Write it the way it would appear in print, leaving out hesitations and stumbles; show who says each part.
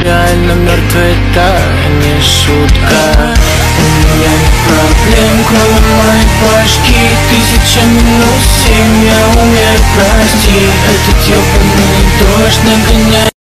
Speaker 1: реально мертвы, это не шутка. У меня нет проблем, кроме моей башки. 1000 минус 7, я умею простить. Этот ёбаный дождь нагоняет